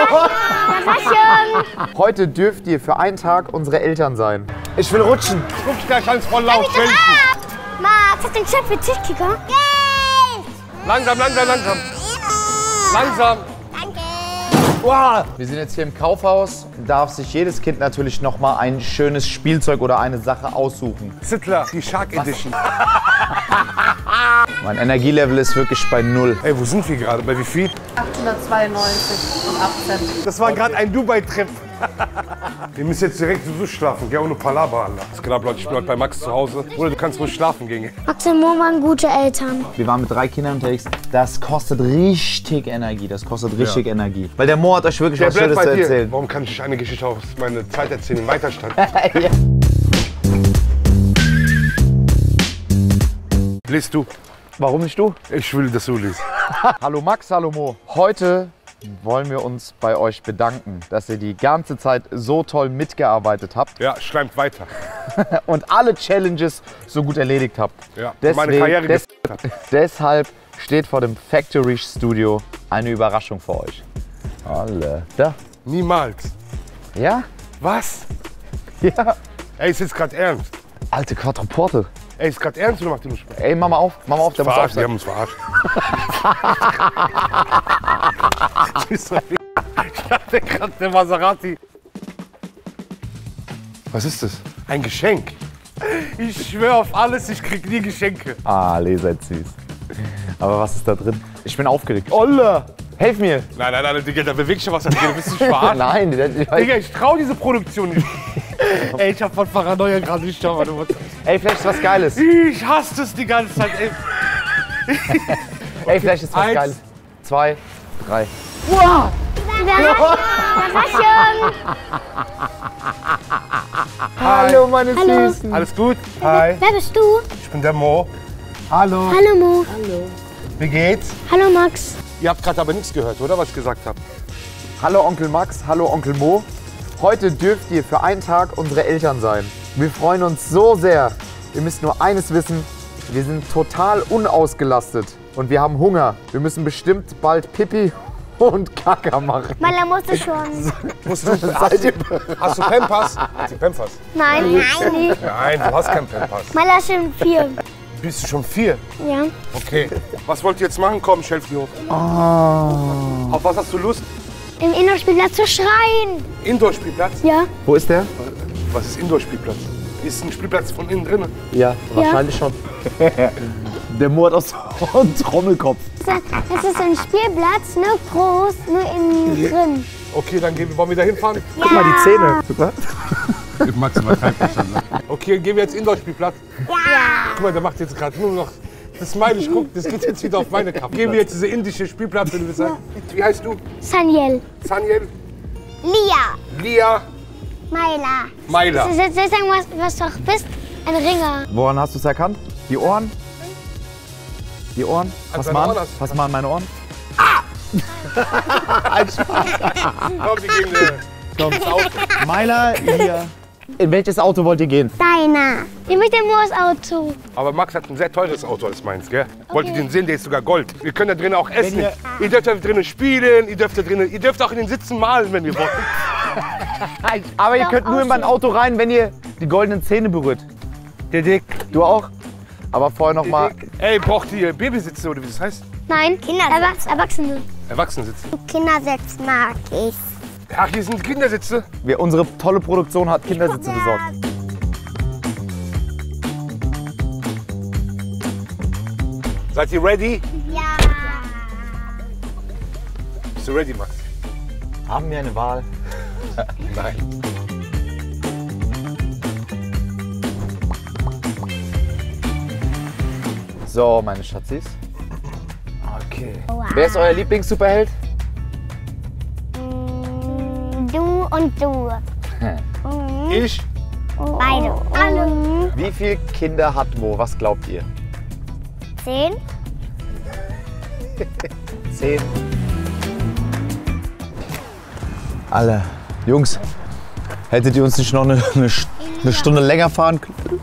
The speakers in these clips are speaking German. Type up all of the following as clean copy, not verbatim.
Heute dürft ihr für einen Tag unsere Eltern sein. Ich will rutschen. Guck gleich ans voll laut. Max, hast du den Chef für Tischkicker? Langsam, langsam, langsam. Langsam. Danke. Wow. Wir sind jetzt hier im Kaufhaus. Darf sich jedes Kind natürlich noch mal ein schönes Spielzeug oder eine Sache aussuchen. Zittler, die Shark Edition. Mein Energielevel ist wirklich bei 0. Ey, wo sind wir gerade? Bei wie viel? 892 und 8 Cent. Das war gerade ein Dubai-Trip. Wir müssen jetzt direkt so schlafen, gell, ohne Palaber, Alter. Das ist klar, Leute, ich bin heute bei Max zu Hause. Bruder, du kannst ruhig schlafen gehen. Max und Mo waren gute Eltern. Wir waren mit 3 Kindern unterwegs. Das kostet richtig Energie. Das kostet richtig Energie. Weil der Mo hat euch wirklich was Schönes zu erzählen. Warum kann ich nicht eine Geschichte aus meiner Zeit erzählen im Weiterstand? Ja. Lies du. Warum nicht du? Ich will, dass du liest. Hallo Max, hallo Mo. Heute wollen wir uns bei euch bedanken, dass ihr die ganze Zeit so toll mitgearbeitet habt Ja, schleimt weiter. und alle Challenges so gut erledigt habt. Ja, meine Karriere hat. Deshalb steht vor dem Factory Studio eine Überraschung für euch. Alle. Da. Niemals. Ja? Was? Ja. Ey, ist jetzt gerade ernst? Alte Quattroporte. Ey, ist gerade ernst oder macht ihr nur Spaß? Ey, mach mal auf, der muss auf Die sein. haben uns verarscht. Ich dachte gerade, der Maserati. Was ist das? Ein Geschenk. Ich schwöre auf alles, ich krieg nie Geschenke. Ah, ihr seid süß. Aber was ist da drin? Ich bin aufgeregt. Olle! Helf mir! Nein, nein, nein, Digga, da bewegt sich was. Du bist nicht verarscht. Nein, Digga, ich trau diese Produktion nicht. Ey, ich hab von Paranoia gerade nicht da. Ey, vielleicht ist was Geiles. Ich hasse das die ganze Zeit, ey. Ey, vielleicht ist was 1, Geiles. 2, 3. Überraschung. Hallo, meine Süßen. Alles gut? Hi, Wer bist du? ich bin der Mo. Hallo. Hallo Mo. Wie geht's? Hallo Max. Ihr habt gerade aber nichts gehört, oder, was ich gesagt habe? Hallo Onkel Max, hallo Onkel Mo. Heute dürft ihr für einen Tag unsere Eltern sein. Wir freuen uns so sehr. Ihr müsst nur eines wissen, wir sind total unausgelastet und wir haben Hunger. Wir müssen bestimmt bald Pipi und Kaka machen. Mala musste schon. Hast du Pampers? Hast du Pampers? Nein, nicht. Nein, du hast keinen Pampers. Mala schon 4. Bist du schon 4? Ja. Okay. Was wollt ihr jetzt machen? Komm, ich helfe dir hoch. Auf was hast du Lust? Im Indoor-Spielplatz zu schreien. Indoor-Spielplatz? Ja. Wo ist der? Was ist Indoor-Spielplatz? Ist ein Spielplatz von innen drin? Ja, wahrscheinlich schon. Der Mo hat auch so einen Trommelkopf. Das ist ein Spielplatz, nur groß, nur innen drin. Okay, dann wollen wir da hinfahren? Guck mal die Zähne. Guck mal. Max übertreibt das schon. Okay, gehen wir jetzt Indoor-Spielplatz? Ja. Guck mal, der macht jetzt gerade nur noch das Smiley. Ich guck, das geht jetzt wieder auf meine Kraft. Gehen wir jetzt diese indische Spielplatz, wenn du das sagst. Wie heißt du? Saniel. Saniel? Lia. Lia? Maila. Maila. Soll ich sagen, was du auch bist? Ein Ringer. Woran hast du es erkannt? Die Ohren? Die Ohren? Pass deine mal Ohren an. hast du- Pass mal an meine Ohren. Komm, wir gehen ins Auto. Meiler, hier. In welches Auto wollt ihr gehen? Deiner. Ich möchte nur das Auto. Aber Max hat ein sehr teures Auto als meins, gell? Wollt ihr den sehen? Der ist sogar Gold. Wir können da drinnen auch essen. Ihr dürft da drinnen spielen, ihr dürft auch in den Sitzen malen, wenn ihr wollt. Aber ihr könnt nur in mein Auto rein, wenn ihr die goldenen Zähne berührt. Der Dick. Du auch? Aber vorher noch mal. Ey, braucht ihr Babysitze oder wie das heißt? Nein, Erwachsene. Erwachsenensitze. Kindersitz mag ich. Ach, hier sind Kindersitze. Unsere tolle Produktion hat Kindersitze besorgt. Seid ihr ready? Ja. Bist du ready, Max? Haben wir eine Wahl? Nein. So, meine Schatzis. Okay. Wer ist euer Lieblings-Superheld? Du und du. Ich? Beide. Alle. Wie viele Kinder hat Mo? Was glaubt ihr? 10. 10. Alle. Jungs, hättet ihr uns nicht noch eine Stunde länger fahren können?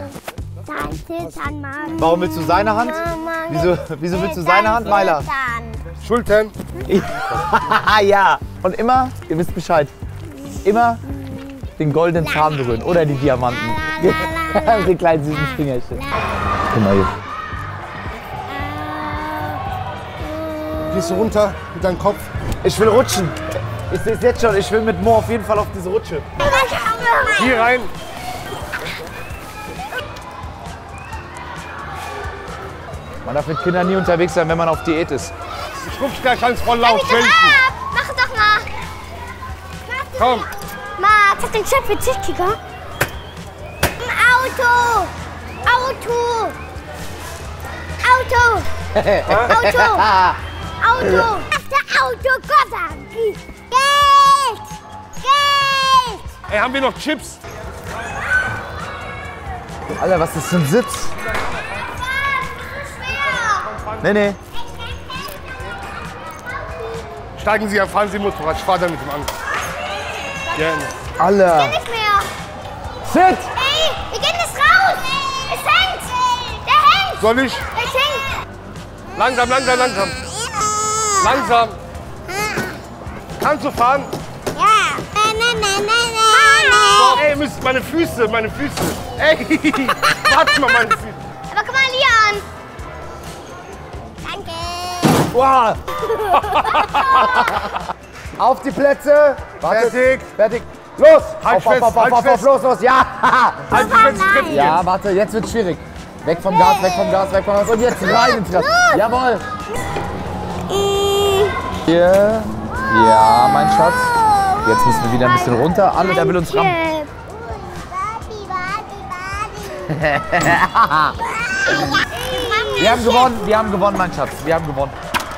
Warum willst du seine Hand? Wieso willst du seine Hand, Meiler? Schultern. Ja. Und immer, ihr wisst Bescheid, immer den goldenen Zahn berühren oder die Diamanten. Die kleinen süßen Fingerchen. Guck mal hier. Gehst du runter mit deinem Kopf? Ich will rutschen. Ich sehe es jetzt schon, ich will mit Mo auf jeden Fall auf diese Rutsche. Hier rein. Man darf mit Kindern nie unterwegs sein, wenn man auf Diät ist. Ich ruf dich gleich ans voll laut. Mach doch mal. Komm. Max, hast du den Chat für Tischkicker? Auto. Auto. Auto. Auto. Auto. After Auto, Gott sei Dank. Geld. Geld. Ey, haben wir noch Chips? Alter, was ist für ein Sitz? Nee, nee. Steigen Sie an, fahren Sie Motorrad. Ich fahre dann mit dem an. Gerne. Alter. Nicht mehr. Sit! Ey, wir gehen jetzt raus. Es hängt. Der hängt. Soll ich? Es hängt. Langsam, langsam, langsam. Langsam. Kannst du fahren? Ja. Oh, ey, meine Füße, meine Füße. Ey, warte mal, meine Füße. Aber guck mal Lian. Danke. Wow. Auf die Plätze. Warte. Fertig. Fertig. Los. Halt fest, halt fest. los, los. Ja. Halt dich fest, Treppen Ja, jetzt. warte, jetzt wird's schwierig. Weg vom Gas, weg vom Gas, weg vom Gas. Und jetzt rein ins Rad. Jawohl. Hier. Ja, mein Schatz. Jetzt müssen wir wieder ein bisschen runter. Alle, der will uns rammen. Wir haben gewonnen, mein Schatz. Wir haben gewonnen.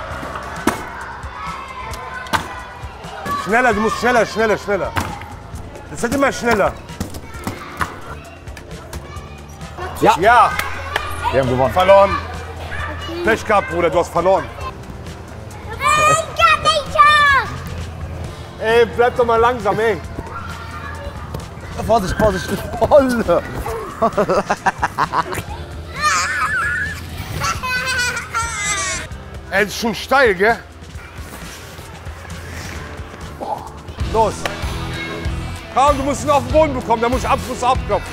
Schneller, du musst schneller, schneller, schneller. Das wird immer schneller. Ja. Ja, Wir haben gewonnen. verloren. Pech gehabt, Bruder, du hast verloren. Ey, bleib doch mal langsam, ey. Vorsicht, Vorsicht. Volle. Ey, das ist schon steil, gell? Los. Komm, du musst ihn auf den Boden bekommen, da muss ich abklopfen.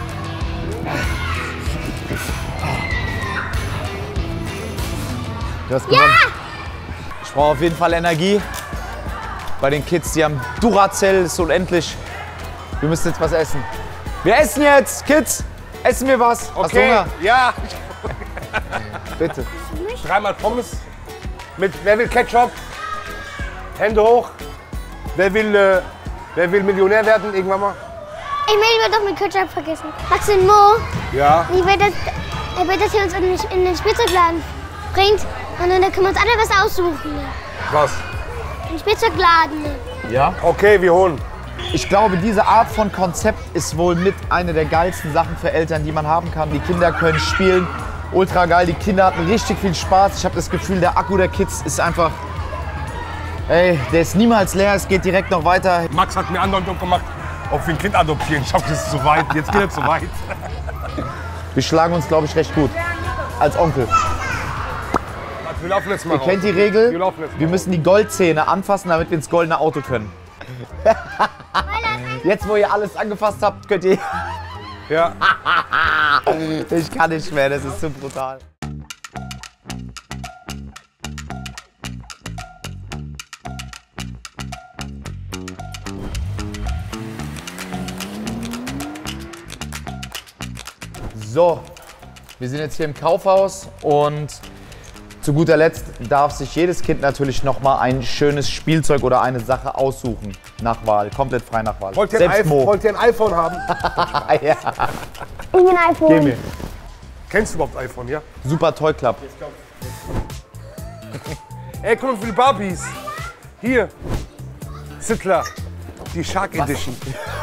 Du hast gewonnen. Ich brauche auf jeden Fall Energie. Bei den Kids, die haben Duracell, ist unendlich. Wir müssen jetzt was essen. Wir essen jetzt, Kids. Essen wir was? Hast du Okay, Hunger? ja. Bitte. 3-mal Pommes. Wer will Ketchup? Hände hoch. Wer will Millionär werden irgendwann mal? Ich will doch mit Ketchup vergessen. Max und Mo, Ja. er will, dass ihr uns in den Spielzeugladen bringt. Und dann können wir uns alle was aussuchen. Was? Im Spielzeugladen. Ja. Okay, wir holen. Ich glaube, diese Art von Konzept ist wohl mit eine der geilsten Sachen für Eltern, die man haben kann. Die Kinder können spielen. Ultra geil. Die Kinder hatten richtig viel Spaß. Ich habe das Gefühl, der Akku der Kids ist einfach... Ey, der ist niemals leer. Es geht direkt noch weiter. Max hat mir Andeutung gemacht, ob wir ein Kind adoptieren. Ich hab das ist zu weit. Jetzt geht er zu weit. Wir schlagen uns, glaube ich, recht gut. Als Onkel. Wir laufen jetzt mal Ihr raus. kennt die Wir Regel. laufen jetzt mal Wir müssen die Goldzähne anfassen, damit wir ins goldene Auto können. Jetzt, wo ihr alles angefasst habt, könnt ihr... Ja. Ich kann nicht mehr, das ist zu brutal. So, wir sind jetzt hier im Kaufhaus und zu guter Letzt darf sich jedes Kind natürlich noch mal ein schönes Spielzeug oder eine Sache aussuchen. Nach Wahl, komplett frei nach Wahl. Wollt ihr Selbst Mo. ein iPhone haben? Ja. Ich bin iPhone. Geh mir. Kennst du überhaupt iPhone, ja? Super Toy Club. Ey, guck mal, wie viele Barbies. Hier. Sittler. Die Shark Edition.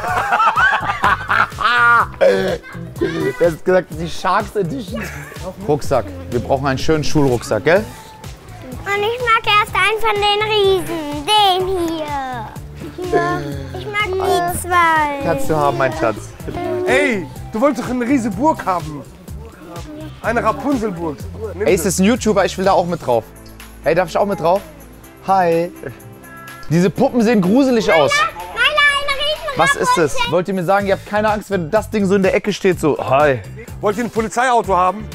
Du hast gesagt, die Sharks Edition. Rucksack. Wir brauchen einen schönen Schulrucksack, gell? Und ich mag erst einen von den Riesen. Den hier. Ich mag die zwei. Kannst du haben, mein Schatz. Ey, du wolltest doch eine riesige Burg haben. Eine Rapunzelburg. Nimm Ey, ist das. das ein YouTuber? Ich will da auch mit drauf. Hey, darf ich auch mit drauf? Hi. Diese Puppen sehen gruselig aus. Was ist das? Wollt ihr mir sagen, ihr habt keine Angst, wenn das Ding so in der Ecke steht, so, hi. Wollt ihr ein Polizeiauto haben?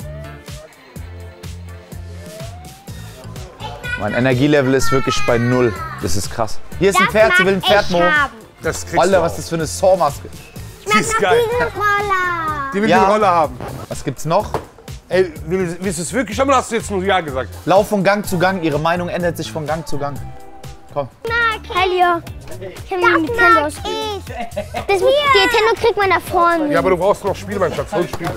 Mein Energielevel ist wirklich bei 0. Das ist krass. Hier ist ein Pferd, sie will ein Pferd, Mo. Das kriegst Alter, du was ist das für eine Saw-Maske? Die ist geil. Die will Ja. die Rolle haben. Was gibt's noch? Ey, willst du es wirklich haben oder hast du jetzt nur Ja gesagt? Lauf von Gang zu Gang, ihre Meinung ändert sich von Gang zu Gang. Komm. Helio. Ich habe die Nintendo ausgesucht. Die Nintendo kriegt man da vorne. Ja, aber du brauchst noch Spiele, mein Schatz. Hol Spiele.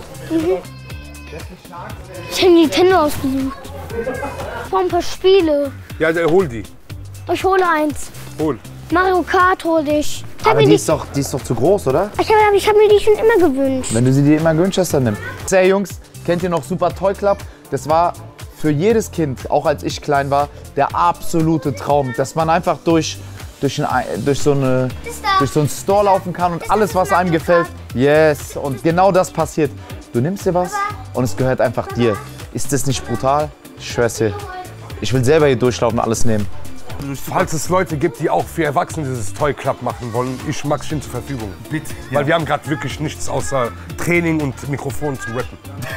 Ich habe die Nintendo ausgesucht. Ich brauche ein paar Spiele. Ja, hol die. Ich hole eins. Hol. Mario Kart hole ich. Aber die ist doch zu groß, oder? Ich hab mir die schon immer gewünscht. Wenn du sie dir immer gewünscht hast, dann nimm. Hey Jungs, kennt ihr noch Super Toy Club? Das war für jedes Kind, auch als ich klein war, der absolute Traum, dass man einfach durch so einen Store laufen kann und alles, was einem gefällt. Yes, und genau das passiert. Du nimmst dir was und es gehört einfach dir. Ist das nicht brutal? Ich schwör's dir. Ich will selber hier durchlaufen und alles nehmen. Falls es Leute gibt, die auch für Erwachsene dieses Toy Club machen wollen, ich Max stehen zur Verfügung. Bitte. Weil wir haben gerade wirklich nichts außer Training und Mikrofon zum Rappen.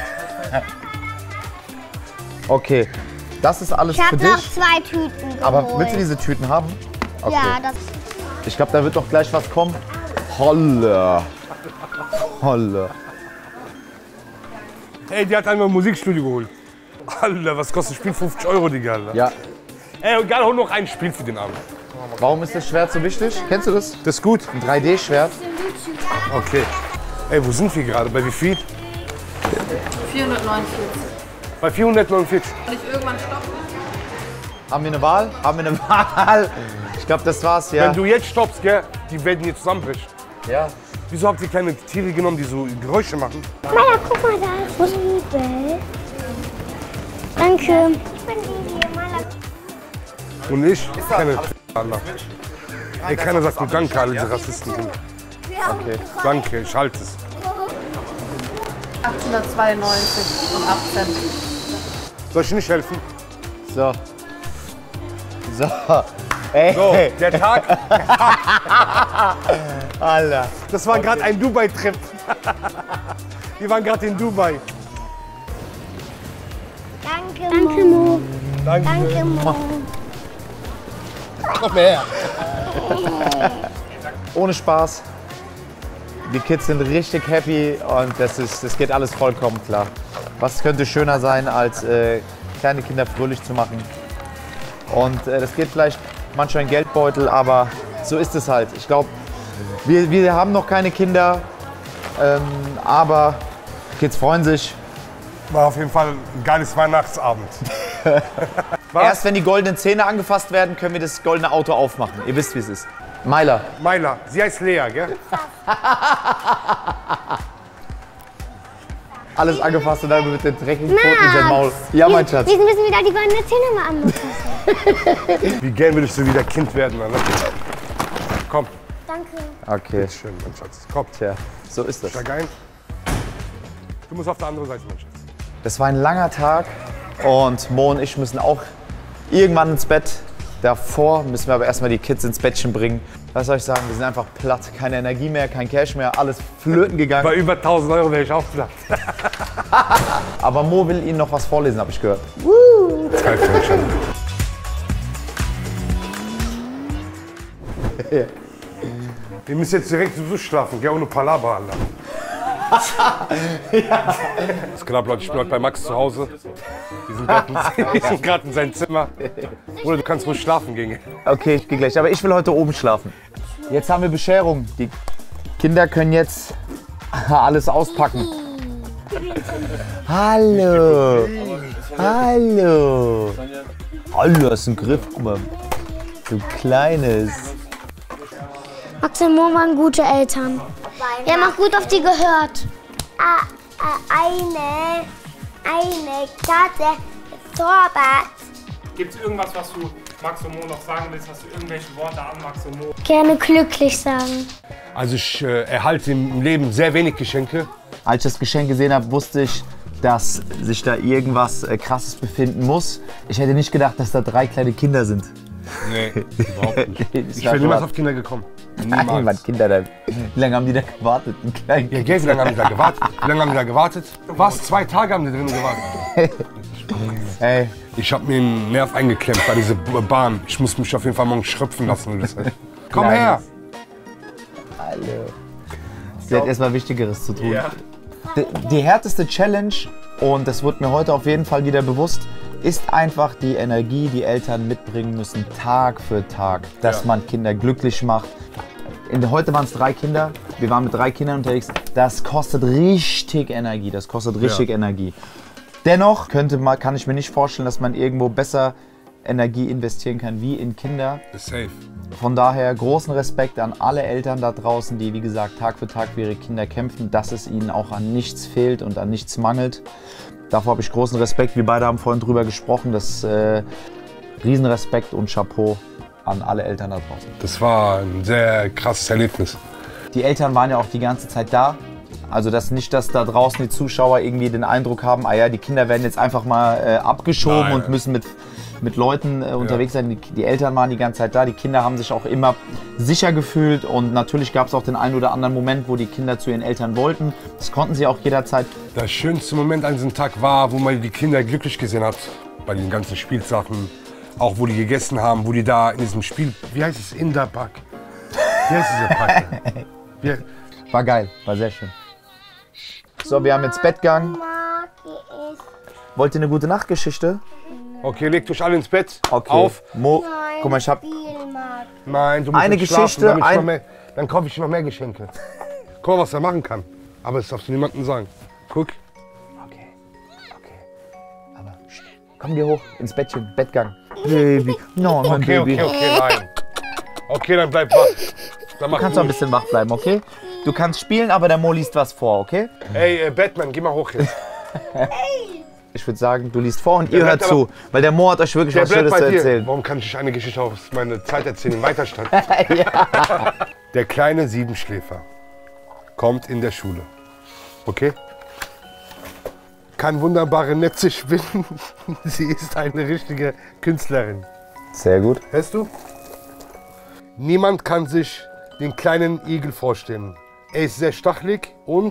Okay, das ist alles Ich für habe dich. noch 2 Tüten geholt. Aber willst du diese Tüten haben? Okay. Ja, das. Ich glaube, da wird doch gleich was kommen. Holle. Holle. Ey, die hat einmal ein Musikstudio geholt. Alter, was kostet das Spiel? 50 €, Digga, Alter. Ja. Ey, egal, hol noch ein Spiel für den Abend. Warum ist das Schwert so wichtig? Kennst du das? Das ist gut? Ein 3D-Schwert. Okay. Ey, wo sind wir gerade? Bei wie viel? 449. Bei 449. Soll ich irgendwann stoppen? Haben wir eine Wahl? Haben wir eine Wahl? Ich glaube, das war's, ja. Wenn du jetzt stoppst, gell, die werden hier zusammenbrechen. Ja. Wieso habt ihr kleine Tiere genommen, die so Geräusche machen? Maya, guck mal da. Wo ist Liebe? Danke. Ich bin Liebe, Maya. Und ich? Keine Allah. Ey, keiner sagt mir Danke, alle diese Rassisten. Okay. Danke, ich halte es. 892 und 8 Cent. Soll ich nicht helfen? So. So. Ey. So, der Tag, Alter. das war gerade ein Dubai-Trip. Wir waren gerade in Dubai. Danke, Mo. Danke. Danke, Mo. Noch mehr. Ohne Spaß. Die Kids sind richtig happy und das geht alles vollkommen klar. Was könnte schöner sein, als kleine Kinder fröhlich zu machen? Und das geht vielleicht manchmal in Geldbeutel, aber so ist es halt. Ich glaube, wir haben noch keine Kinder, aber Kids freuen sich. War auf jeden Fall ein geiles Weihnachtsabend. Erst wenn die goldenen Zähne angefasst werden, können wir das goldene Auto aufmachen. Ihr wisst, wie es ist. Myla. Myla, sie heißt Lea, gell? Alles angefasst und dann mit den dreckigen Pfoten in sein Maul. Ja, mein Schatz. Wir müssen wieder die goldenen Zähne mal anmachen. Wie gern würdest du wieder Kind werden, Alter? Komm, Danke. Okay, schön, mein Schatz. Komm, tja, so ist das. steig ein. Du musst auf der anderen Seite, mein Schatz. Das war ein langer Tag und Mo und ich müssen auch irgendwann ins Bett. Davor müssen wir aber erstmal die Kids ins Bettchen bringen. Was soll ich sagen, wir sind einfach platt. Keine Energie mehr, kein Cash mehr, alles flöten gegangen. Bei über 1000 € wäre ich auch platt. Aber Mo will Ihnen noch was vorlesen, habe ich gehört. Zeit für mich. Wir müssen jetzt direkt durchschlafen, gell, ohne Palaber, Alter. Das ist klar, Leute, ich bin heute bei Max zu Hause. Wir sind gerade in seinem Zimmer. Oder du kannst ruhig schlafen gehen. Okay, ich gehe gleich, aber ich will heute oben schlafen. Jetzt haben wir Bescherung. Die Kinder können jetzt alles auspacken. Hallo. Hallo. Hallo, das ist ein Griff, guck mal. Du Kleines. Max und Mo waren gute Eltern. Wir haben auch gut auf die gehört. Eine Katze zaubert. Gibt es irgendwas, was du Max und Mo noch sagen willst? Hast du irgendwelche Worte an Max und Mo? Gerne glücklich sagen. Also ich erhalte im Leben sehr wenig Geschenke. Als ich das Geschenk gesehen habe, wusste ich, dass sich da irgendwas Krasses befinden muss. Ich hätte nicht gedacht, dass da 3 kleine Kinder sind. Nee, überhaupt nicht. Ich Ich wäre niemals auf Kinder gekommen. Nein, Mann, Niemals. Kinder, wie lange haben die da gewartet? Ein kleines Ja, Geld, wie lange haben die da gewartet? Wie lange haben die da gewartet? Was? 2 Tage haben die drin gewartet? Ey, Ich habe mir einen Nerv eingeklemmt bei dieser Bahn. Ich muss mich auf jeden Fall morgen schröpfen lassen. Komm her! Hallo. Sie hat erstmal Wichtigeres zu tun. Ja. Die härteste Challenge, und das wird mir heute auf jeden Fall wieder bewusst, ist einfach die Energie, die Eltern mitbringen müssen, Tag für Tag, dass man Kinder glücklich macht. Heute waren es 3 Kinder, wir waren mit 3 Kindern unterwegs. Das kostet richtig Energie, das kostet richtig Energie. Dennoch kann ich mir nicht vorstellen, dass man irgendwo besser Energie investieren kann wie in Kinder. Safe. Von daher großen Respekt an alle Eltern da draußen, die wie gesagt Tag für Tag für ihre Kinder kämpfen, dass es ihnen auch an nichts fehlt und an nichts mangelt. Davor habe ich großen Respekt, wir beide haben vorhin drüber gesprochen, das Riesenrespekt und Chapeau an alle Eltern da draußen. Das war ein sehr krasses Erlebnis. Die Eltern waren ja auch die ganze Zeit da. Also dass da draußen die Zuschauer irgendwie den Eindruck haben, ah ja, die Kinder werden jetzt einfach mal abgeschoben und müssen mit Leuten unterwegs sein. Die Eltern waren die ganze Zeit da, die Kinder haben sich auch immer sicher gefühlt und natürlich gab es auch den einen oder anderen Moment, wo die Kinder zu ihren Eltern wollten. Das konnten sie auch jederzeit. Der schönste Moment an diesem Tag war, wo man die Kinder glücklich gesehen hat, bei den ganzen Spielsachen. Auch wo die gegessen haben, wo die da in diesem Spiel, wie heißt es, Inderpark? Wie heißt dieser Park? War geil, war sehr schön. So, wir haben jetzt Bettgang. Wollt ihr eine gute Nachtgeschichte? Okay, legt euch alle ins Bett. Okay. Auf. Mo, guck mal, ich hab Nein, du musst eine nicht schlafen, Geschichte. dann kaufe ich noch mehr Geschenke. Guck mal, was er machen kann. Aber das darfst du niemandem sagen. Guck. Okay. Aber komm, geh hoch ins Bettchen, Bettgang. Baby, no, mein Baby. Okay, nein. Okay, dann bleib wach. Dann Du kannst noch ein bisschen wach bleiben, okay? Du kannst spielen, aber der Mo liest was vor, okay? Ey, Batman, geh mal hoch jetzt. Ich würde sagen, du liest vor und ihr hört zu, weil der Mo hat euch wirklich was Schönes zu erzählen. Warum kann ich nicht eine Geschichte aus meiner Zeit erzählen im Weiterstand? Der kleine Siebenschläfer kommt in der Schule, okay? Kann wunderbare Netze spinnen. Sie ist eine richtige Künstlerin. Sehr gut. Hörst du? Niemand kann sich den kleinen Igel vorstellen. Er ist sehr stachelig und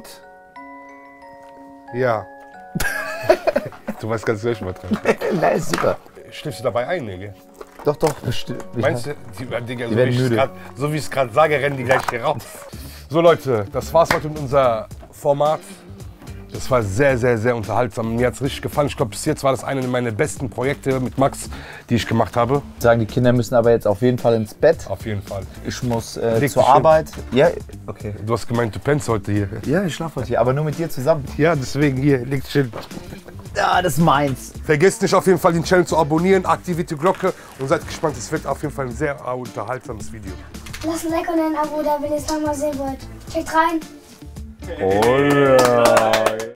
ja. Du weißt ganz gleich, was dran. Nein, super. Schläfst du dabei ein, Digga? Doch. Meinst du, Digga, die werden müde. So wie ich es gerade sage, rennen die gleich hier raus. So Leute, das war's heute mit unser Format. Das war sehr, sehr, sehr unterhaltsam. Mir hat es richtig gefallen. Ich glaube, bis jetzt war das eine meiner besten Projekte mit Max, die ich gemacht habe. Sagen, die Kinder müssen aber jetzt auf jeden Fall ins Bett. Auf jeden Fall. Ich muss Leg zur dich hin. Arbeit. Ja, okay. Du hast gemeint, du pennst heute hier. Ja, ich schlafe heute hier, aber nur mit dir zusammen. Ja, deswegen hier, leg dich hin. Ja, das ist meins. Vergesst nicht auf jeden Fall den Channel zu abonnieren, aktiviert die Glocke und seid gespannt, es wird auf jeden Fall ein sehr unterhaltsames Video. Lasst ein Like und ein Abo da, wenn ihr es nochmal sehen wollt. Checkt rein. Oh ja.